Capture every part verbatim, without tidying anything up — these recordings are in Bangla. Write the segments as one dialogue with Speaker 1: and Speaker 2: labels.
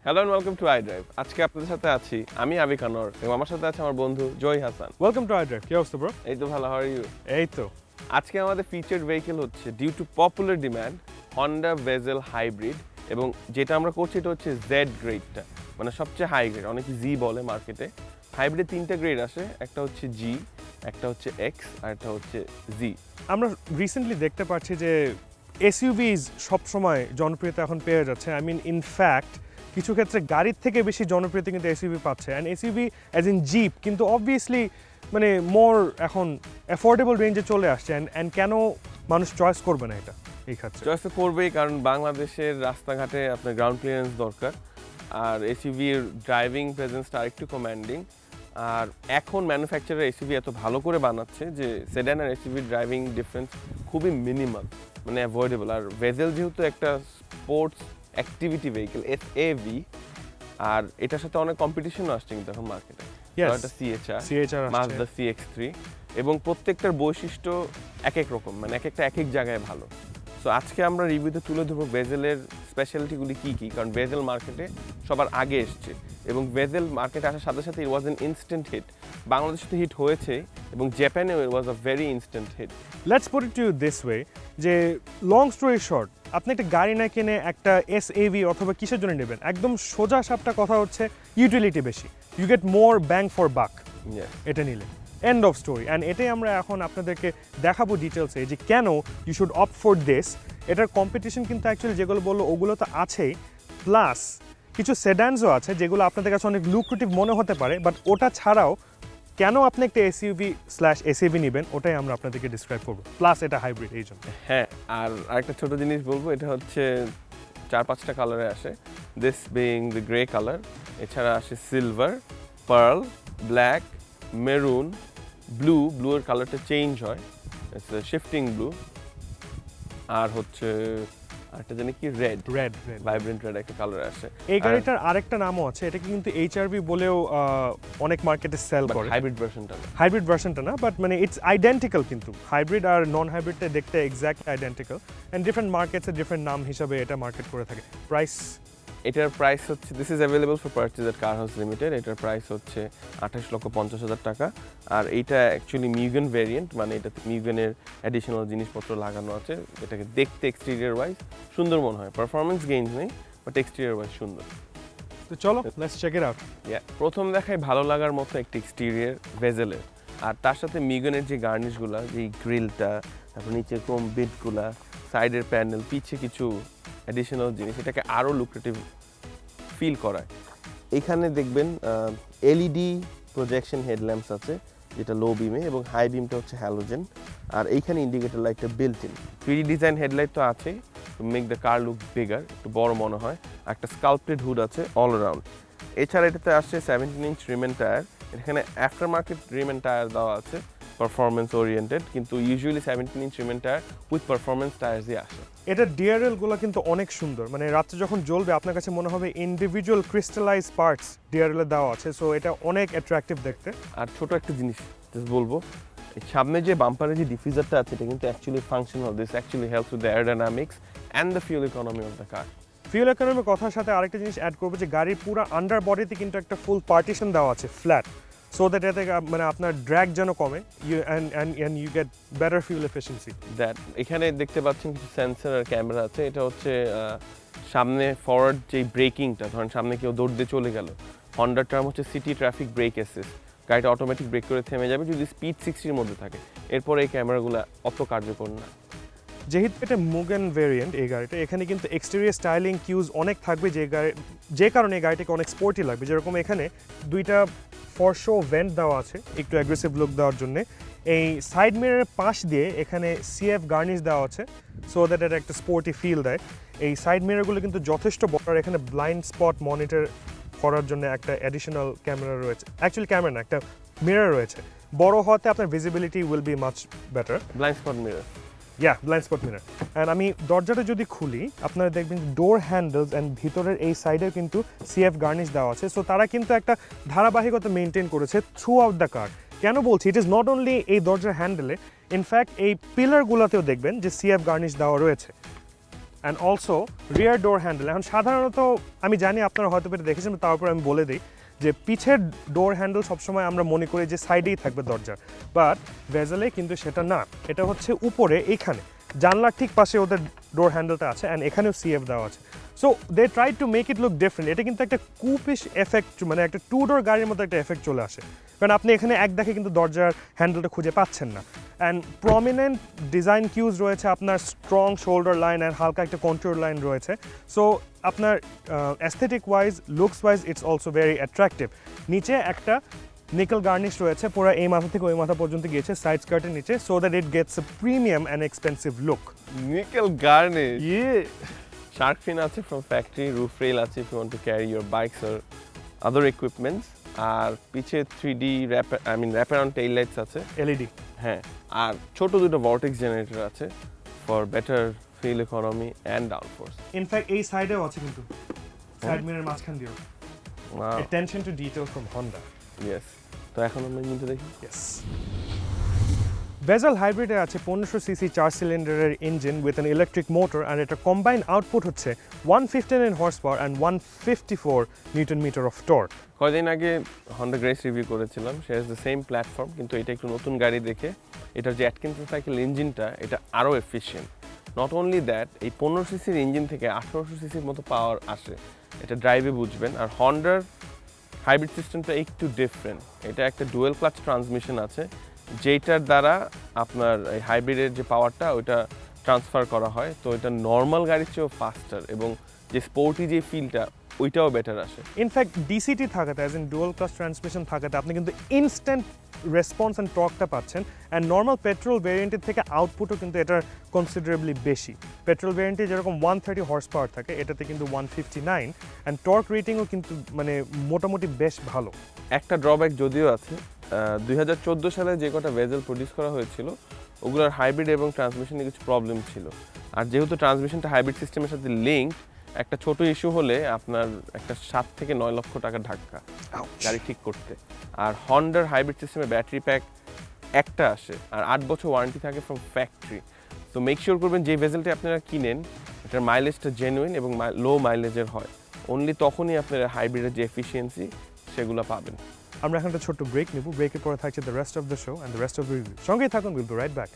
Speaker 1: Hello and welcome to iDrive. আজকে আপনাদের সাথে আছি আমি আবিক আনোয়ার এবং আমার সাথে আছে আমার বন্ধু জয় হাসান।
Speaker 2: Welcome to iDrive. কি অবস্থা ব্রো?
Speaker 1: এই তো ভালো, how are you?
Speaker 2: এই তো।
Speaker 1: আজকে আমাদের ফিচার্ড ভেহিকল হচ্ছে due to popular demand Honda Vezel hybrid এবং যেটা আমরা করছি এটা হচ্ছে Z গ্রেডটা, মানে সবচেয়ে হাই গ্রেড, অনেকে জি বলে মার্কেটে। হাইব্রিডে তিনটা গ্রেড আসে, একটা হচ্ছে G, একটা হচ্ছে X আর একটা হচ্ছে Z।
Speaker 2: আমরা রিসেন্টলি দেখতে পাচ্ছি যে এসইউভিজ সবসময় জনপ্রিয়তা এখন পেয়ে যাচ্ছে। আই মিন ইন ফ্যাক্ট কিছু ক্ষেত্রে গাড়ির থেকে বেশি জনপ্রিয়তা কিন্তু এসইউভি পাচ্ছে। And SUV as in jeep কিন্তু অবভিয়াসলি মানে মোর এখন অ্যাফোর্ডেবল রেঞ্জে চলে আসছে। অ্যান্ড অ্যান্ড কেন মানুষ চয়েস করবে না এটা এই ক্ষেত্রে?
Speaker 1: চয়েস তো করবেই, কারণ বাংলাদেশের রাস্তাঘাটে আপনার গ্রাউন্ড ক্লিয়ারেন্স দরকার, আর এসইউভির ড্রাইভিং প্রেজেন্সটা আরেকটু কমান্ডিং। আর এখন ম্যানুফ্যাকচারার এসইউভি এত ভালো করে বানাচ্ছে যে সেডান আর এসইউভির ড্রাইভিং ডিফারেন্স খুবই মিনিমাল, মানে অ্যাভয়েডেবল। আর ভেজেল যেহেতু একটা sports activity vehicle S A V, আর এটার সাথে অনেক কম্পিটিশনও আসছে কিন্তু এখন মার্কেটে। একটা CHR,
Speaker 2: CHR,
Speaker 1: Mazda C X three, এবং প্রত্যেকটার বৈশিষ্ট্য এক এক রকম, মানে এক একটা এক এক জায়গায় ভালো। সো আজকে আমরা রিভিউতে তুলে ধরবো ভেজেলের স্পেশালিটিগুলি কী কী, কারণ ভেজেল মার্কেটে সবার আগে এসছে এবং ভেজেল মার্কেটে আসার সাথে সাথে it was an instant hit. বাংলাদেশে তো হিট হয়েছে এবং জাপানেও it was a very instant hit.
Speaker 2: Let's put it to you this way, যে লং স্টোরি শর্ট, আপনি একটা গাড়ি না কিনে একটা এসএভি অথবা কিসের জন্য নেবেন, একদম সোজা সাপটা কথা হচ্ছে ইউটিলিটি বেশি, you get more bang for buck এটা নিলে, এন্ড অফ স্টোরি। অ্যান্ড এটাই আমরা এখন আপনাদেরকে দেখাবো ডিটেলসে যে কেন you should opt for this. এটার কম্পিটিশন কিন্তু অ্যাকচুয়ালি যেগুলো বললো ওগুলো তো আছেই, প্লাস কিছু সেডানসও আছে যেগুলো আপনাদের কাছে অনেক লুক্রেটিভ মনে হতে পারে, বাট ওটা ছাড়াও কেন আপনি একটা এসইউভি স্ল্যাশ এসইভি নেবেন ওটাই আমরা আপনাদেরকে ডিসক্রাইব করবো, প্লাস এটা হাইব্রিড এই জন্য।
Speaker 1: হ্যাঁ, আর আরেকটা ছোটো জিনিস বলবো, এটা হচ্ছে চার পাঁচটা কালারে আসে, this being the grey colour, এছাড়া আসে silver, pearl, black, maroon, blue, blue এর কালারটা চেঞ্জ হয়, শিফটিং ব্লু, আর হচ্ছে আরেকটা জানি কি red,
Speaker 2: red red
Speaker 1: vibrant red একটা কালার আসে।
Speaker 2: এই গাড়িটার আরেকটা নামও আছে, এটা কিন্তু এইচআরভি বলেও অনেক মার্কেটে সেল করে।
Speaker 1: হাইব্রিড ভার্সনটা না,
Speaker 2: হাইব্রিড ভার্সনটা না, বাট মানে ইটস আইডেন্টিক্যাল, কিন্তু হাইব্রিড আর নন হাইব্রিডটা দেখতে এক্স্যাক্ট আইডেন্টিক্যাল, অ্যান্ড ডিফারেন্ট মার্কেটসে ডিফারেন্ট নাম হিসাবে এটা মার্কেট করে থাকে। প্রাইস,
Speaker 1: এটার প্রাইস হচ্ছে, this is available for purchase at car house limited, এটার প্রাইস হচ্ছে আঠাশ লক্ষ পঞ্চাশ হাজার টাকা। আর এইটা অ্যাকচুয়ালি মিউগেন ভ্যারিয়েন্ট, মানে এটা মিউগেনের অ্যাডিশনাল জিনিসপত্র লাগানো আছে, এটাকে দেখতে এক্সটেরিয়র ওয়াইজ সুন্দর মনে হয়, পারফরমেন্স গেইন নেই, বাট এক্সটেরিয়র ওয়াইজ সুন্দর।
Speaker 2: তো চলো let's check it out.
Speaker 1: Yeah, প্রথম দেখায় ভালো লাগার মতো একটা এক্সটেরিয়র ভেজেলের, আর তার সাথে মিউগেনের যে গার্নিশগুলো, যে গ্রিলটা, তারপর নিচে ক্রোম বিটগুলা, সাইডের প্যানেল, পিছে কিছু অ্যাডিশনাল জিনিস এটাকে আরও লুক্রেটিভ ফিল করায়। এখানে দেখবেন এলইডি প্রজেকশন হেডল্যাম্পস আছে, যেটা লো বিমে, এবং হাই বিমটা হচ্ছে হ্যালোজেন। আর এইখানে ইন্ডিকেটর লাইটটা built in, three D design headlight তো আছেই, to make the car look bigger, একটু বড় মনে হয়। একটা স্কাল্পটেড হুড আছে অল অ্যারাউন্ড। এছাড়া এটাতে আসছে seventeen inch rim and tyre, এখানে after market rim and tyre দেওয়া আছে, পারফরমেন্স ওরিয়েন্টেড, কিন্তু usually seventeen inch rim and tyre with performance টায়ার্সই আসে।
Speaker 2: এটা ডিআরএলগুলো কিন্তু অনেক সুন্দর, মানে রাত্রে যখন জ্বলবে আপনার কাছে মনে হবে ইন্ডিভিজুয়াল ক্রিস্টালাইজ পার্টস ডিআরএল দেওয়া আছে, সো এটা অনেক অ্যাট্রাকটিভ দেখতে।
Speaker 1: আর ছোট একটা জিনিস জাস্ট বলবো, সামনে যে বাম্পারে যে ডিফিউজারটা আছে এটা কিন্তু actually functional, this actually helps with the aerodynamics and the fuel economy of the car.
Speaker 2: Fuel ইকোনমির কথার সাথে আরেকটা জিনিস অ্যাড করবো যে গাড়ির পুরো আন্ডার বডিতে কিন্তু একটা ফুল পার্টিশন দেওয়া আছে ফ্ল্যাট, সো দ্যাট এতে মানে আপনার ড্র্যাগ যেন কমে, you and and and you get better fuel efficiency.
Speaker 1: That এখানে দেখতে পাচ্ছেন কিছু সেন্সর আর ক্যামেরা আছে, এটা হচ্ছে সামনে ফরওয়ার্ড যেই ব্রেকিংটা, ধরেন সামনে কেউ দৌড় দিয়ে চলে গেল, হন্ডার টার্ম হচ্ছে সিটি ট্রাফিক ব্রেক অ্যাসিস্ট, গাড়িটা অটোমেটিক ব্রেক করে থেমে যাবে যদি স্পিড সিক্সটির মধ্যে থাকে। এরপর এই ক্যামেরাগুলো অত কার্যকর না।
Speaker 2: যেহেতু এটা মুগেন ভেরিয়েন্ট এই গাড়িটা, এখানে কিন্তু এক্সটেরিয়র স্টাইলিং কিউজ অনেক থাকবে, যে গাড়ি যে কারণে এই গাড়িটাকে অনেক স্পোর্টি লাগবে। যেরকম এখানে দুইটা ফর শো ভেন্ট দেওয়া আছে একটু অ্যাগ্রেসিভ লুক দেওয়ার জন্য, এই সাইড মিররের পাশ দিয়ে এখানে সিএফ গার্নিশ দেওয়া আছে, সো দ্যাট এটা একটা স্পোর্টি ফিল দেয়। এই সাইড মিররগুলো কিন্তু যথেষ্ট বড়, আর এখানে ব্লাইন্ড স্পট মনিটর করার জন্য একটা অ্যাডিশনাল ক্যামেরা রয়েছে, অ্যাকচুয়ালি ক্যামেরা না, একটা মিরর রয়েছে। বড় হওয়াতে আপনার visibility will be much better.
Speaker 1: Blind spot mirror,
Speaker 2: yeah blind spot mirror. And আমি দরজাটা যদি খুলি আপনারা দেখবেন ডোর হ্যান্ডেলস অ্যান্ড ভিতরের এই সাইডে কিন্তু সিএফ গার্নিশ দেওয়া আছে, সো তারা কিন্তু একটা ধারাবাহিকতা মেনটেন করেছে থ্রু আউট দ্য কার। কেন বলছি, ইট ইজ নট অনলি এই দরজার হ্যান্ডেলে, ইনফ্যাক্ট এই পিলারগুলোতেও দেখবেন যে সিএফ গার্নিশ দেওয়া রয়েছে। And also rear door handle. এখন সাধারণত আমি জানি আপনারা হয়তো এটা দেখেছেন, তারপর আমি বলে দিই যে পিছের ডোর হ্যান্ডেল সবসময় আমরা মনে করি যে সাইডেই থাকবে দরজার, বাট ভেজেলে কিন্তু সেটা না, এটা হচ্ছে উপরে এইখানে জানলার ঠিক পাশে ওদের ডোর হ্যান্ডেলটা আছে, অ্যান্ড এখানেও সিএফ দেওয়া আছে। So they try to make it look different. এটা কিন্তু একটা কুপিশ এফেক্ট, মানে একটা টু ডোর গাড়ির মতো একটা এফেক্ট চলে আসে, কারণ আপনি এখানে এক দেখে কিন্তু দরজার হ্যান্ডেলটা খুঁজে পাচ্ছেন না। অ্যান্ড প্রমিনেন্ট ডিজাইন কিউজ রয়েছে, আপনার স্ট্রং শোল্ডার লাইন অ্যান্ড হালকা একটা কন্ট্রোল লাইন রয়েছে। সো আপনার aesthetic wise, looks wise it's also very attractive. নিচে একটা নিকেল গার্নিশ রয়েছে, পুরো এই মাথা থেকে ওই মাথা পর্যন্ত গিয়েছে সাইড স্কার্টের নিচে, so that it gets a premium and expensive look.
Speaker 1: Nickel garnish, ইয়ে শার্ক ফিন আছে ফ্রম ফ্যাক্টরি, রুফ রেল আছে if you want to carry your bikes or other equipments, আর পিছে three D wrap I mean wrap around tail lights আছে, এলইডি। হ্যাঁ, আর ছোট দুটো ভর্টেক্স জেনারেটর আছে for better fuel economy and downforce.
Speaker 2: In fact এই সাইডেও আছে কিন্তু, সাইড মিরর মাঝখান দিয়েও।
Speaker 1: Wow,
Speaker 2: attention to detail from Honda.
Speaker 1: Yes. তো এখন আমরা ইঞ্জিনটা দেখি।
Speaker 2: ইয়েস, Vezel হাইব্রিডে আছে পনেরোশো সিসি চার সিলিন্ডারের engine with an electric motor, and এটা কম্বাইন আউটপুট হচ্ছে one fifty nine horse power and one fifty four newton meter of torque.
Speaker 1: কয়েকদিন আগে হন্ডা গ্রেস রিভিউ করেছিলাম, সে হ্যাজ দ্য সেম প্ল্যাটফর্ম, কিন্তু এটা একটু নতুন গাড়ি দেখে এটার যে অ্যাটকিনসন সাইকেল ইঞ্জিনটা এটা আরও এফিশিয়েন্ট। নট অনলি দ্যাট, এই পনেরো সিসির ইঞ্জিন থেকে আঠারোশো সিসির মতো পাওয়ার আসে, এটা ড্রাইভে বুঝবেন। আর হন্ডার হাইব্রিড সিস্টেমটা একটু ডিফারেন্ট, এটা একটা ডুয়েল ক্লাচ ট্রান্সমিশন আছে, যেটার দ্বারা আপনার এই হাইব্রিডের যে পাওয়ারটা ওইটা ট্রান্সফার করা হয়, তো এটা নর্মাল গাড়ির চেয়েও ফাস্টার, এবং যে স্পোর্টি যে ফিলটা ওইটাও বেটার আসে।
Speaker 2: ইনফ্যাক্ট ডিসিটি থাকাতে, as in dual clutch transmission থাকাতে আপনি কিন্তু ইনস্ট্যান্ট রেসপন্স অ্যান্ড টর্কটা পাচ্ছেন, অ্যান্ড নর্মাল পেট্রোল ভেরিয়েন্টের থেকে আউটপুটও কিন্তু এটার কনসিডারেবলি বেশি। পেট্রোল ভেরিয়েন্টে যেরকম ওয়ান থার্টি হর্স পাওয়ার থাকে, এটাতে কিন্তু one fifty nine, and torque রেটিংও কিন্তু মানে মোটামুটি বেশ ভালো।
Speaker 1: একটা ড্রব্যাক যদিও আছে, দুই হাজার চোদ্দো সালে যে কটা ভেজেল প্রডিউস করা হয়েছিল ওগুলোর হাইব্রিড এবং ট্রান্সমিশনে কিছু প্রবলেম ছিল, আর যেহেতু ট্রান্সমিশনটা হাইব্রিড সিস্টেমের সাথে লিঙ্ক, একটা ছোট ইস্যু হলে আপনার একটা সাত থেকে নয় লক্ষ টাকা ধাক্কা গাড়ি ঠিক করতে। আর হন্ডার হাইব্রিড সিস্টেমে ব্যাটারি প্যাক একটা আসে, আর আট বছর ওয়ারেন্টি থাকে ফ্রম ফ্যাক্টরি। তো মেক শিওর করবেন যে ভেজেলটা আপনারা কিনেন এটার মাইলেজটা জেনুইন এবং লো মাইলেজের হয়, অনলি তখনই আপনারা হাইব্রিডের যে এফিসিয়েন্সি সেগুলো পাবেন।
Speaker 2: আমরা এখন একটা ছোট্ট ব্রেক নেব, ব্রেকের পরে থাকছে the rest of the show and the rest of the review. সঙ্গেই থাকুন, will be right back.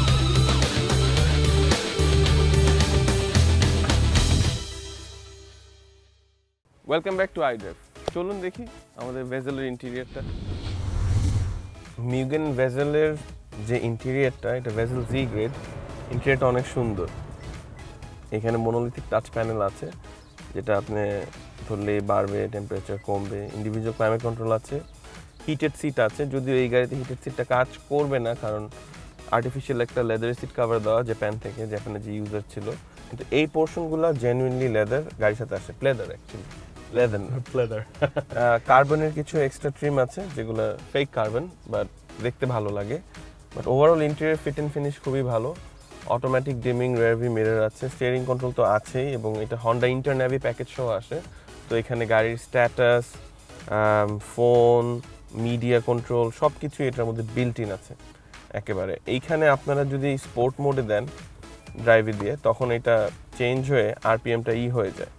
Speaker 1: Welcome back to iDrive. চলুন দেখি আমাদের ভেজেলের ইন্টেরিয়রটা। মিউগেন ভেজেলের যে ইন্টেরিয়রটা, এটা ভেজেল জি গ্রেড, ইন্টেরিয়রটা অনেক সুন্দর। এখানে মনোলিথিক টাচ প্যানেল আছে, যেটা আপনি ধরলে বাড়বে, টেম্পারেচার কমবে, ইন্ডিভিজুয়াল ক্লাইমেট কন্ট্রোল আছে, হিটেড সিট আছে, যদিও এই গাড়িতে হিটেড সিটটা কাজ করবে না, কারণ আর্টিফিশিয়াল একটা লেদারের সিট কভার দেওয়া জাপান থেকে, জাপানে যে ইউজার ছিল, কিন্তু এই পোর্শনগুলো জেনুইনলি লেদার গাড়ির সাথে আসে, প্লেদার অ্যাকচুয়ালি, লেদার প্লেদার। কার্বনের কিছু এক্সট্রা ট্রিম আছে যেগুলো ফেক কার্বন, বাট দেখতে ভালো লাগে। But overall interior fit and finish খুবই ভালো। অটোমেটিক ডিমিং রিয়ারভিউ মিরর আছে, স্টিয়ারিং কন্ট্রোল তো আছেই, এবং এটা হন্ডা ইন্টারন্যাভি প্যাকেজ সহ আসে। তো এখানে গাড়ির স্ট্যাটাস, ফোন, মিডিয়া কন্ট্রোল সব কিছুই এটার মধ্যে বিল্ট ইন আছে একেবারে। এইখানে আপনারা যদি স্পোর্ট মোডে দেন ড্রাইভে দিয়ে, তখন এটা চেঞ্জ হয়ে আরপিএমটা ই হয়ে যায়,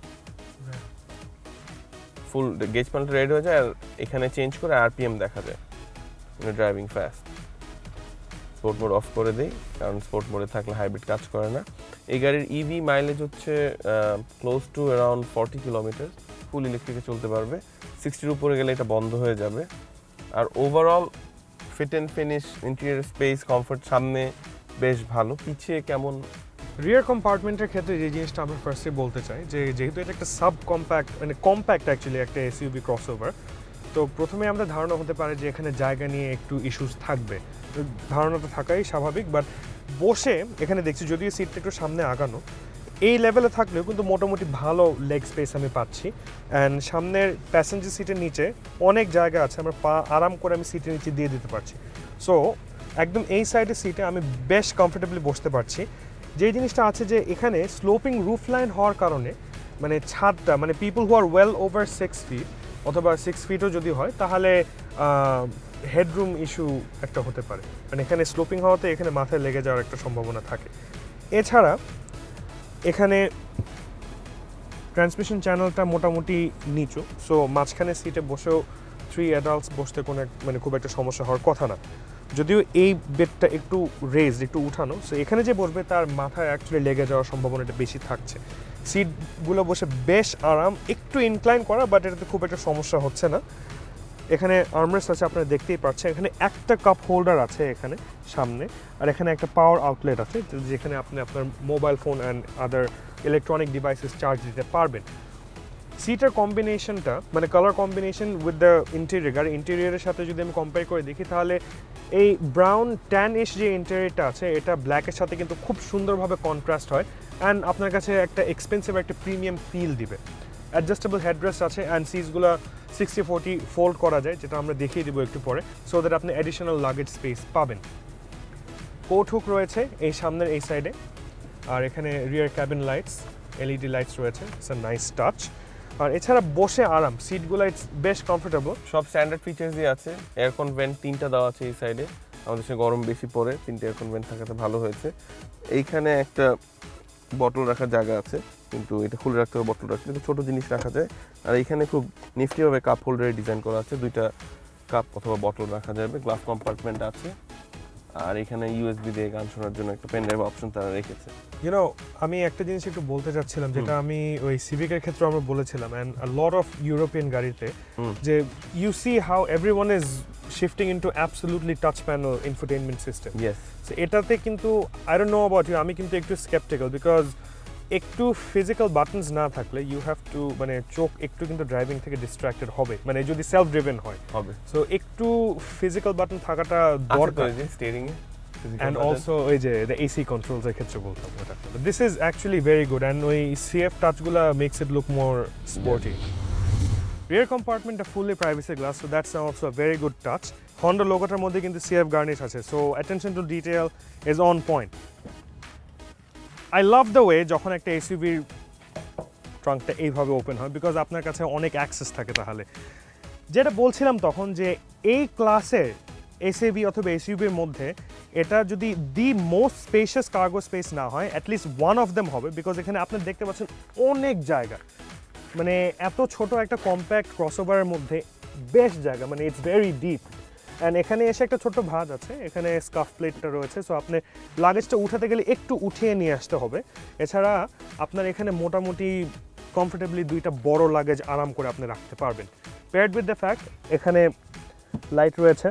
Speaker 1: ফুল গেজ প্যানেলটা রেড হয়ে যায়, আর এখানে চেঞ্জ করে আরপিএম দেখা যায়, driving fast. Sport mode off করে দিই, কারণ স্পোর্ট মোডে থাকলে হাইব্রিড কাজ করে না। এই গাড়ির ইভি মাইলেজ হচ্ছে close to around forty kilometre, full ইলেকট্রিকে চলতে পারবে। সিক্সটির উপরে গেলে এটা বন্ধ হয়ে যাবে। আর overall fit and finish, interior space, comfort সামনে বেশ ভালো। পিছিয়ে কেমন?
Speaker 2: রিয়ার কম্পার্টমেন্টের ক্ষেত্রে যে জিনিসটা আমরা ফার্স্টে বলতে চাই, যে যেহেতু এটা একটা সাব কম্প্যাক্ট, মানে কম্প্যাক্ট অ্যাকচুয়ালি একটা এসইউভি ক্রসওভার, তো প্রথমে আমাদের ধারণা হতে পারে যে এখানে জায়গা নিয়ে একটু ইস্যুস থাকবে, ধারণাটা থাকাই স্বাভাবিক। বাট বসে এখানে দেখছি যদিও সিটটা একটু সামনে আগানো, এই লেভেলে থাকলেও কিন্তু মোটামুটি ভালো লেগ স্পেস আমি পাচ্ছি। অ্যান্ড সামনের প্যাসেঞ্জার সিটের নিচে অনেক জায়গা আছে, আমার পা আরাম করে আমি সিটের নিচে দিয়ে দিতে পারছি। সো একদম এই সাইডের সিটে আমি বেশ কমফোর্টেবলি বসতে পারছি। যে জিনিসটা আছে যে এখানে স্লোপিং রুফ লাইন হওয়ার কারণে মানে ছাদটা, মানে people who are well over six feet অথবা সিক্স ফিটও যদি হয়, তাহলে হেডরুম ইস্যু একটা হতে পারে, মানে এখানে স্লোপিং হওয়াতে এখানে মাথায় লেগে যাওয়ার একটা সম্ভাবনা থাকে। এছাড়া এখানে ট্রান্সমিশন চ্যানেলটা মোটামুটি নিচু, সো মাঝখানে সিটে বসেও থ্রি অ্যাডাল্টস বসতে কোনো মানে খুব একটা সমস্যা হওয়ার কথা না। যদিও এই বেডটা একটু রেজড, একটু উঠানো, সো এখানে যে বসবে তার মাথায় অ্যাকচুয়ালি লেগে যাওয়ার সম্ভাবনাটা বেশি থাকছে। সিটগুলো বসে বেশ আরাম, একটু ইনক্লাইন করা, বাট এটাতে খুব একটা সমস্যা হচ্ছে না। এখানে আর্মরেস্ট আছে, আপনারা দেখতেই পাচ্ছেন। এখানে একটা কাপ হোল্ডার আছে এখানে সামনে, আর এখানে একটা পাওয়ার আউটলেট আছে যেখানে আপনি আপনার mobile phone and other electronic devices charge দিতে পারবেন। সিটের কম্বিনেশনটা মানে colour combination with the interior, আর ইন্টেরিয়রের সাথে যদি আমি কম্পেয়ার করে দেখি তাহলে এই ব্রাউন ট্যান ইশ যে ইন্টেরিয়রটা আছে এটা ব্ল্যাকের সাথে কিন্তু খুব সুন্দরভাবে কন্ট্রাস্ট হয় অ্যান্ড আপনার কাছে একটা এক্সপেন্সিভ একটা প্রিমিয়াম ফিল দিবে। অ্যাডজাস্টেবল হেডরেস্ট আছে অ্যান্ড সিটসগুলো সিক্সটি ফোর্টি ফোল্ড করা যায়, যেটা আমরা দেখিয়ে দেবো একটু পরে, সো দ্যাট আপনি অ্যাডিশনাল লাগেজ স্পেস পাবেন। কোট হুক রয়েছে এই সামনের এই সাইডে, আর এখানে rear cabin lights, LED lights রয়েছে, ইটস আ নাইস টাচ। আর এছাড়া বসে আরাম, সিটগুলো ইটস বেশ কমফোর্টেবল।
Speaker 1: সব স্ট্যান্ডার্ড ফিচার্সই আছে। এয়ারকন ভেন্ট তিনটা দেওয়া আছে এই সাইডে, আমাদের সে গরম বেশি পড়ে, তিনটে এয়ারকন ভেন্ট থাকাতে ভালো হয়েছে। এইখানে একটা বটল রাখার জায়গা আছে, কিন্তু এটা খুলে রাখতে হবে, বটল রাখতে কিন্তু ছোটো জিনিস রাখা যায়। আর এইখানে খুব নিফটিভাবে কাপ হোল্ডারের ডিজাইন করা আছে, দুইটা কাপ অথবা বটল রাখা যাবে, গ্লাস কম্পার্টমেন্ট আছে। আর এখানে ইউএসবি দিয়ে গান শোনার জন্য একটা পেন ড্রাইভ অপশন তারা রেখেছে।
Speaker 2: ইউ নো, আমি একটা জিনিস একটু বলতে চাচ্ছিলাম, যেটা আমি ওই সিভিকের ক্ষেত্রে আমরা বলেছিলাম and a lot of European গাড়িতে, যে you see how everyone is shifting into absolutely touch panel infotainment system.
Speaker 1: Yes,
Speaker 2: so এটাতে কিন্তু I don't know about you, আমি কিন্তু একটু স্কেপটিক্যাল, বিকজ একটু ফিজিক্যাল বাটনস না থাকলে ইউ হ্যাভ টু মানে চোখ একটু কিন্তু ড্রাইভিং থেকে ডিস্ট্রাক্টেড হবে, মানে যদি সেলফ ড্রিভেন হয়
Speaker 1: হবে।
Speaker 2: সো একটু ফিজিক্যাল বাটন থাকাটা দরকার।
Speaker 1: স্টিয়ারিং এ
Speaker 2: and also ওই যে the A C controls এর ক্ষেত্রে বলতাম ওটা, but this is actually very good and ওই C F touch গুলা makes it look more sporty. Yeah. Rear compartment a fully privacy glass, so that's also a very good touch. Honda লোগোটার মধ্যে কিন্তু C F garnish আছে, so attention to detail is on point. I love the way যখন একটা S U V ট্রাঙ্কটা এইভাবে ওপেন হয়, বিকজ আপনার কাছে অনেক অ্যাক্সেস থাকে। তাহলে যেটা বলছিলাম তখন, যে এই ক্লাসের এসইভি অথবা এসইউভির মধ্যে এটা যদি the most spacious cargo space না হয়, অ্যাটলিস্ট ওয়ান অফ দেম হবে, বিকজ এখানে আপনি দেখতে পাচ্ছেন অনেক জায়গা, মানে এত ছোট একটা কম্প্যাক্ট ক্রসওভারের মধ্যে বেশ জায়গা, মানে ইটস ভেরি ডিপ। অ্যান্ড এখানে এসে একটা ছোট্ট ভাঁজ আছে, এখানে স্কাফ প্লেটটা রয়েছে, সো আপনি লাগেজটা উঠাতে গেলে একটু উঠিয়ে নিয়ে আসতে হবে। এছাড়া আপনার এখানে মোটামুটি কমফোর্টেবলি দুইটা বড় লাগেজ আরাম করে আপনি রাখতে পারবেন। পেয়ার্ড উইথ দ্য ফ্যাক্ট এখানে লাইট রয়েছে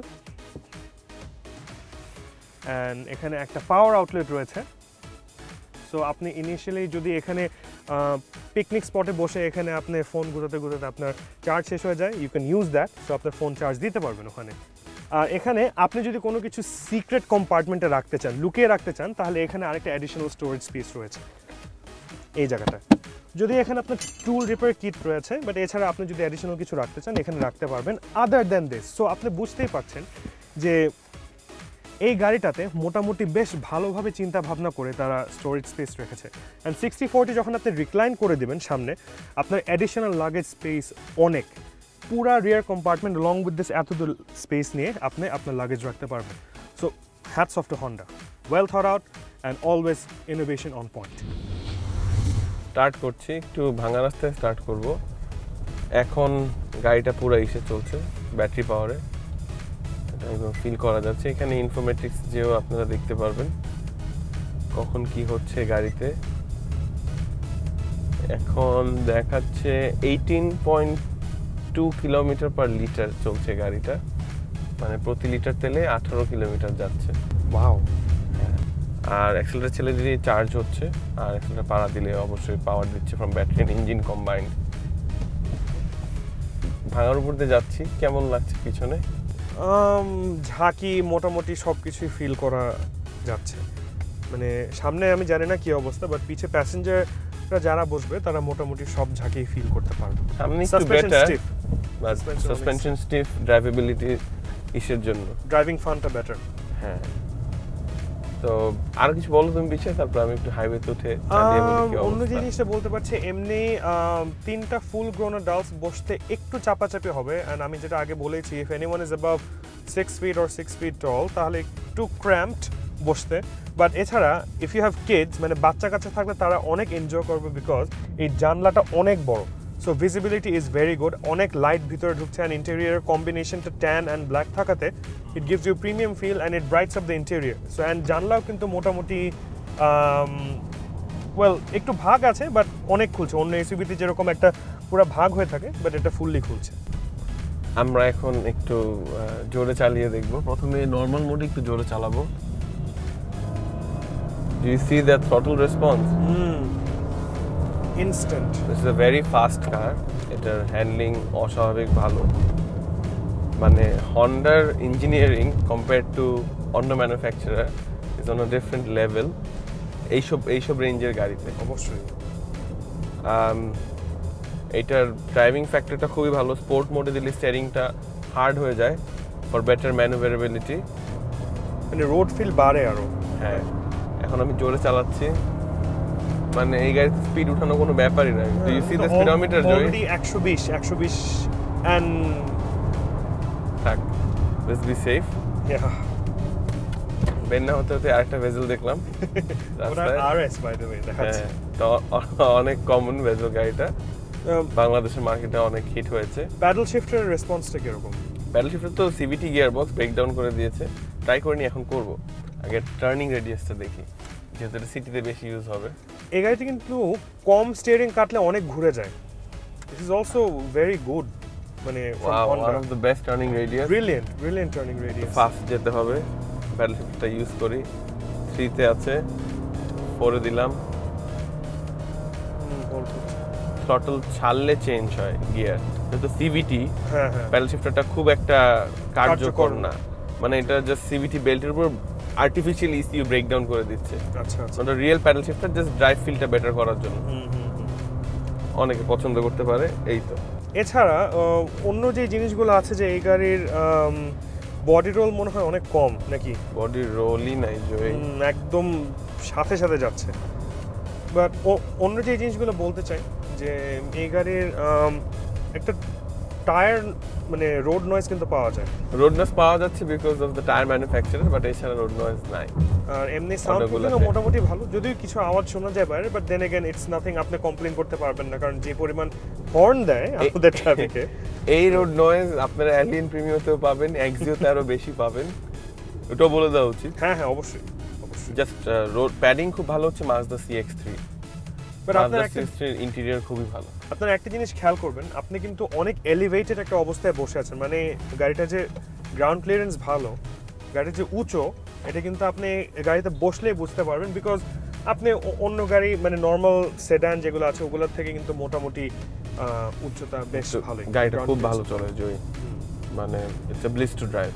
Speaker 2: অ্যান্ড এখানে একটা পাওয়ার আউটলেট রয়েছে, সো আপনি ইনিশিয়ালি যদি এখানে পিকনিক স্পটে বসে এখানে আপনি ফোন ঘুরাতে ঘুরাতে আপনার চার্জ শেষ হয়ে যায়, you can use that, so আপনার ফোন চার্জ দিতে পারবেন ওখানে। আর এখানে আপনি যদি কোনো কিছু সিক্রেট কম্পার্টমেন্টে রাখতে চান, লুকিয়ে রাখতে চান, তাহলে এখানে আরেকটা অ্যাডিশনাল স্টোরেজ স্পেস রয়েছে এই জায়গাটা। যদি এখানে আপনার টুল রিপেয়ার কিট রয়েছে, বাট এছাড়া আপনি যদি অ্যাডিশনাল কিছু রাখতে চান এখানে রাখতে পারবেন আদার দ্যান দিস। সো আপনি বুঝতেই পারছেন যে এই গাড়িটাতে মোটামুটি বেশ ভালোভাবে চিন্তা ভাবনা করে তারা স্টোরেজ স্পেস রেখেছে। অ্যান্ড সিক্সটি ফোরটি যখন আপনি রিক্লাইন করে দেবেন সামনে, আপনার অ্যাডিশনাল লাগেজ স্পেস অনেক, পুরা rear compartment long with this এতদূর স্পেস নিয়ে আপনি আপনার লাগেজ রাখতে পারবেন। So hats off to Honda, well thought out and always innovation on point.
Speaker 1: Start করছি, একটু ভাঙা রাস্তায় স্টার্ট করব। এখন গাড়িটা পুরো ইসে চলছে, ব্যাটারি পাওয়ারে, ফিল করা যাচ্ছে। এখানে ইনফরমেটিক্স যেও আপনারা দেখতে পারবেন কখন কি হচ্ছে গাড়িতে। এখন দেখাচ্ছে eighteen point two kilometre per litre চলছে গাড়িটা, মানে প্রতি লিটার তেলে আঠারো কিলোমিটার যাচ্ছে।
Speaker 2: ওয়াও।
Speaker 1: আর অ্যাক্সেলারেটর ছেলে দিলে চার্জ হচ্ছে, আর অ্যাক্সেলারেটর পাড়া দিলে অবশ্যই পাওয়ার দিচ্ছে from battery and engine combined. ভাঙার উপর দিয়ে যাচ্ছি, কেমন লাগছে পিছনে?
Speaker 2: ঝাঁকি মোটামুটি সব কিছুই ফিল করা যাচ্ছে, মানে সামনে আমি জানি না কি অবস্থা, বাট পিছে প্যাসেঞ্জাররা যারা বসবে তারা মোটামুটি সব ঝাঁকি ফিল করতে পারবে।
Speaker 1: সামনে একটু বেটার, সাসপেনশন স্টিফ, ড্রাইভেবিলিটি ইসের জন্য
Speaker 2: ড্রাইভিং ফানটা বেটার।
Speaker 1: হ্যাঁ, তো আর কিছু বলো তুমি পিছে, তারপর আমি একটু হাইওয়েতে উঠে
Speaker 2: অন্য জিনিসটা বলতে পারছি। এমনি তিনটা ফুল গ্রোন অ্যাডাল্টস বসতে একটু চাপাচাপি হবে, অ্যান্ড আমি যেটা আগে বলেছি, if anyone is above six feet or six feet tall তাহলে একটু ক্র্যাম্পড বসতে, বাট এছাড়া ইফ ইউ হ্যাভ কিডস মানে বাচ্চা কাচ্চা থাকলে তারা অনেক এনজয় করবে বিকজ এই জানলাটা অনেক বড়, so visibility is very good, অনেক লাইট ভিতরে ঢুকছে অ্যান্ড ইন্টেরিয়ারের কম্বিনেশনটা ট্যান অ্যান্ড ব্ল্যাক থাকাতে it gives you premium feel and it brights up the interior. So and জানলাও কিন্তু মোটামুটি ওয়েল একটু ভাগ আছে বাট অনেক খুলছে, অন্য এসইউভিতে যেরকম একটা পুরো ভাগ হয়ে থাকে বাট এটা ফুললি খুলছে।
Speaker 1: আমরা এখন একটু জোরে চালিয়ে দেখব। প্রথমে নর্মাল মোডে একটু জোরে চালাবো। Do you see that throttle response?
Speaker 2: Mm. Instant.
Speaker 1: This is a very fast car. এটার হ্যান্ডলিং অস্বাভাবিক ভালো, মানে হন্ডার ইঞ্জিনিয়ারিং কম্পেয়ার টু অন্য manufacturer is on a different level এইসব এইসব রেঞ্জের গাড়িতে।
Speaker 2: অবশ্যই
Speaker 1: এটার ড্রাইভিং ফ্যাক্টরটা খুবই ভালো। স্পোর্ট মোডে দিলে স্টিয়ারিংটা হার্ড হয়ে যায় ফর বেটার ম্যানুভারেবিলিটি,
Speaker 2: মানে রোড ফিল বাড়ে আরো।
Speaker 1: হ্যাঁ, এখন আমি জোরে চালাচ্ছি, মানে এই গাড়িতে স্পিড উঠানো কোনো ব্যাপারই না। Do you see the speedometer Joy?
Speaker 2: Already একশো বিশ একশো বিশ এন্ড
Speaker 1: থাক, লেটস বি সেফ।
Speaker 2: ইয়া,
Speaker 1: বের না হতে হতে আরেকটা ভেজেল দেখলাম
Speaker 2: রাস্তায়। আরএস বাই দ্য ওয়ে দেখাচ্ছে,
Speaker 1: তো অনেক কমন ভেজেল গাড়িটা, বাংলাদেশের মার্কেটে অনেক হিট হয়েছে।
Speaker 2: প্যাডেল শিফটের রেসপন্সটা কিরকম?
Speaker 1: প্যাডেল শিফটার তো সিভিটি গিয়ার বক্স ব্রেকডাউন করে দিয়েছে, ট্রাই করিনি, এখন করব। আগে টার্নিং রেডিয়াসটা দেখি, যেহেতু এটা সিটিতে বেশি ইউজ হবে।
Speaker 2: এই গাড়িতে কিন্তু কম স্টিয়ারিং কাটলে অনেক ঘুরে যায়। This is also very good, মানে
Speaker 1: one of the best turning radius.
Speaker 2: Brilliant brilliant turning radius.
Speaker 1: Fast যেতে হবে, প্যাডেল শিফটটা ইউজ করি। থ্রিতে আছে, ফোরে দিলাম। থ্রটল ছাড়লে চেঞ্জ হয় গিয়ার, যেহেতু সিভিটি
Speaker 2: হ্যাঁ হ্যাঁ
Speaker 1: প্যাডেল শিফটারটা খুব একটা কার্যকর না, মানে এটা জাস্ট সিভিটি বেল্টের উপর আর্টিফিশিয়াল ইসিউ ব্রেকডাউন করে দিচ্ছে।
Speaker 2: আচ্ছা আচ্ছা,
Speaker 1: ওটা real paddle shifter just drive ফিলটা বেটার করার জন্য অনেকে পছন্দ করতে পারে। এই তো,
Speaker 2: এছাড়া অন্য যে জিনিসগুলো আছে যে এই গাড়ির বডি রোল মনে হয় অনেক কম নাকি?
Speaker 1: বডি রোলই নাই, জয়
Speaker 2: একদম সাথে সাথে যাচ্ছে। বাট অন্য যে জিনিসগুলো বলতে চাই যে এই গাড়ির একটা টায়ার মানে রোড নয়েজ কিন্তু পাওয়া যায়।
Speaker 1: রোড নয়েজ পাওয়া যাচ্ছে because of the tyre manufacturer, but এছাড়া রোড নয়েজ নাই।
Speaker 2: আর এমনি সাউন্ড প্রুফিংও মোটামুটি ভালো, যদিও কিছু আওয়াজ শোনা যায় বাইরে, but then again it's nothing, আপনি কমপ্লেইন করতে পারবেন না, কারণ যে পরিমাণ হর্ন দেয় আমাদের ট্রাফিকে।
Speaker 1: এই রোড নয়েজ আপনারা অ্যালিয়েন প্রিমিয়ামতেও পাবেন, এক্সিওতে আরো বেশি পাবেন, ওটাও বলে দেওয়া উচিত।
Speaker 2: হ্যাঁ হ্যাঁ অবশ্যই অবশ্যই।
Speaker 1: জাস্ট রোড প্যাডিং খুব ভালো হচ্ছে Mazda C X three,
Speaker 2: but আপনার একটা
Speaker 1: ইন্টেরিয়র খুবই ভালো।
Speaker 2: আপনারা একটা জিনিস খেয়াল করবেন, আপনি কিন্তু অনেক এলিভেটেড একটা অবস্থায় বসে আছেন, মানে গাড়িটা যে গ্রাউন্ড ক্লিয়ারেন্স ভালো, গাড়িটা যে উঁচু, এটা কিন্তু আপনি গাড়িতে বসলেই বুঝতে পারবেন, বিকজ আপনি অন্য গাড়ি মানে নর্মাল সেডান যেগুলো আছে ওগুলোর থেকে কিন্তু মোটামুটি উচ্চতা বেশ ভালো।
Speaker 1: গাড়িটা খুব ভালো চলে জয়, মানে it's a bliss to drive.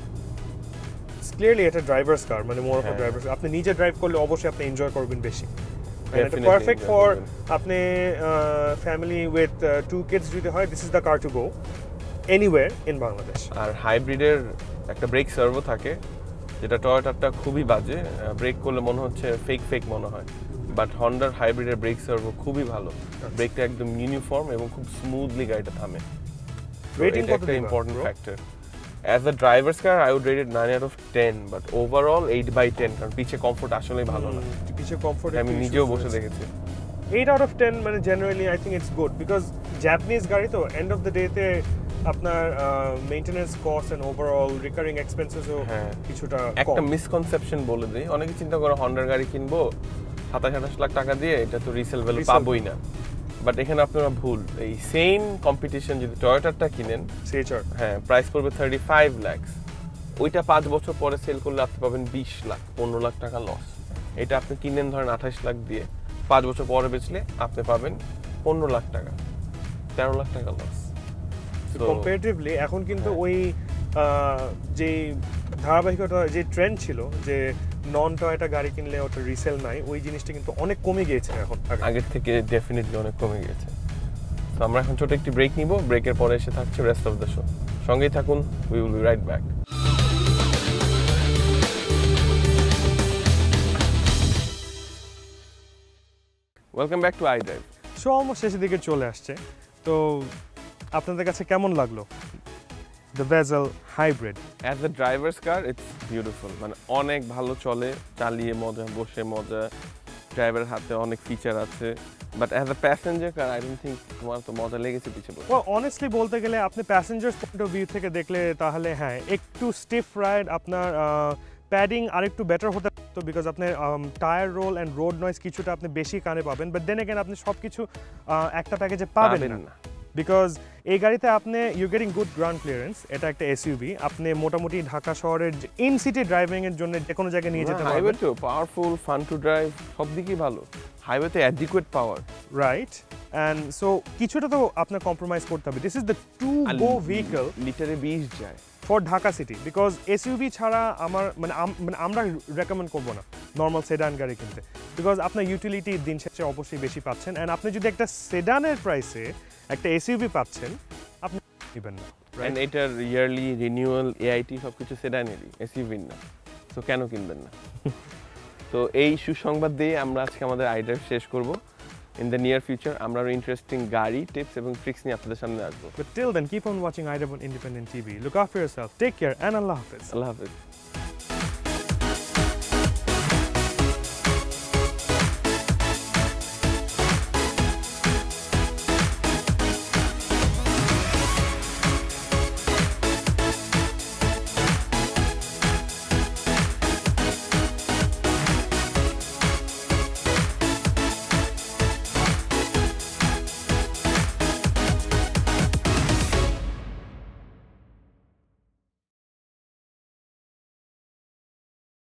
Speaker 2: Clearly এটা ড্রাইভার্স কার, মানে মোর অফ আ ড্রাইভার্স। আপনি নিজে ড্রাইভ করলে অবশ্যই আপনি এনজয় করবেন বেশি। পারফেক্ট ফর আপনি ফ্যামিলি উইথ টু কিডস যদি হয়, this is the car to go anywhere in Bangladesh.
Speaker 1: আর হাইব্রিডের একটা ব্রেক সার্ভও থাকে, যেটা টয়োটারটা খুবই বাজে, ব্রেক করলে মনে হচ্ছে ফেক ফেক মনে হয়, বাট হন্ডার হাইব্রিডের ব্রেক সার্ভও খুবই ভালো, ব্রেকটা একদম ইউনিফর্ম এবং খুব স্মুথলি গাড়িটা থামে।
Speaker 2: রেটিং কত
Speaker 1: একটা important factor. As a driver's car I would rate it nine out of ten, but overall eight by ten, কারণ পিছে কমফোর্ট আসলেই ভালো না,
Speaker 2: পিছে কমফোর্ট
Speaker 1: আমি নিজেও বসে দেখেছি।
Speaker 2: এইট আউট অফ টেন মানে generally I think it's good, because Japanese গাড়ি তো এন্ড অফ দ্য ডেতে আপনার maintenance cost and overall recurring এক্সপেন্সেসও কিছুটা কম।
Speaker 1: একটা মিসকনসেপশন বলে দিই, অনেকে চিন্তা করে হন্ডার গাড়ি কিনবো সাতাশ আঠাশ লাখ টাকা দিয়ে, এটা তো রিসেল ভ্যালু পাবোই না, বাট এখানে আপনারা ভুল। এই সেম কম্পিটিশন যদি টয়োটারটা কিনেন,
Speaker 2: সিএইচআর,
Speaker 1: হ্যাঁ, প্রাইস পড়বে থার্টি ফাইভ লাখস, ওইটা পাঁচ বছর পরে সেল করলে আপনি পাবেন বিশ লাখ, পনেরো লাখ টাকা লস। এটা আপনি কিনেন ধরেন আঠাশ লাখ দিয়ে, পাঁচ বছর পরে বেচলে আপনি পাবেন পনেরো লাখ টাকা, তেরো লাখ টাকা লস।
Speaker 2: কম্পারেটিভলি এখন কিন্তু ওই যে ধারাবাহিকতা যে ট্রেন্ড ছিল যে নন টয়োটা গাড়ি কিনলে ওটা রিসেল নাই, ওই জিনিসটা কিন্তু অনেক কমে গিয়েছে এখন,
Speaker 1: আগের থেকে ডেফিনেটলি অনেক কমে গিয়েছে। তো আমরা এখন ছোট একটি ব্রেক নিব, ব্রেকের পরে এসে থাকছে রেস্ট অফ দ্য শো। সঙ্গেই থাকুন, we will be right back. Welcome back to I drive.
Speaker 2: Show almost শেষের দিকে চলে আসছে, তো আপনাদের কাছে কেমন লাগলো the Vezel hybrid.
Speaker 1: As a driver's car, it's beautiful. মানে অনেক ভালো চলে, চালিয়ে মজা, বসে মজা, ড্রাইভারের হাতে অনেক ফিচার আছে। But as a passenger car, I don't think তোমার তো মজা লেগেছে পিছে বসে।
Speaker 2: Well, honestly বলতে গেলে আপনি প্যাসেঞ্জার্স পয়েন্ট অফ ভিউ থেকে দেখলে তাহলে হ্যাঁ একটু স্টিফ রাইড, আপনার প্যাডিং আরেকটু বেটার হতে পারতো বিকজ আপনার tyre roll and road noise কিছুটা আপনি বেশি কানে পাবেন, বাট দেন এগেন আপনি সব কিছু একটা প্যাকেজে পাবেন না বিকজ এই গাড়িতে আপনি you getting good ground clearance. এটা একটা এসইউভি, আপনি মোটামুটি ঢাকা শহরের ইন সিটি ড্রাইভিং এর জন্য যে কোনো জায়গায় নিয়ে যেতে পারবেন।
Speaker 1: হাইওয়ে তো পাওয়ারফুল, ফান টু ড্রাইভ, সব দিকই ভালো। হাইওয়েতে adequate power,
Speaker 2: right, and so কিছুটা তো আপনার কম্প্রোমাইজ করতে হবে। This is the to go vehicle,
Speaker 1: লিটারে বিশ যায়
Speaker 2: for Dhaka city because SUV ছাড়া আমার মানে মানে আমরা রেকমেন্ড করবো না নর্মাল সেডান গাড়ি কিনতে বিকজ আপনার ইউটিলিটি দিন শেষে অবশ্যই বেশি পাচ্ছেন, অ্যান্ড আপনি যদি একটা সেডানের প্রাইসে একটা এসইউভি পাচ্ছেন আপনি নেবেন না।
Speaker 1: এন্ড এটার ইয়ারলি রিনিউয়াল, এআইটি সবকিছু সেডানেরই, এসইউভি না, তো কেন কিনবেন না? তো এই সুসংবাদ দিয়ে আমরা আজকে আমাদের আইডিয়া শেষ করব। ইন দ্য নিয়ার ফিউচার আমরা আরো ইন্টারেস্টিং গাড়ি টিপস এবং ট্রিক্স নিয়ে আপনাদের সামনে আসবো।
Speaker 2: But till then, keep on watching I W Independent T V. Look after yourself, take care, and Allah Hafiz.
Speaker 1: আল্লাহ হাফেজ।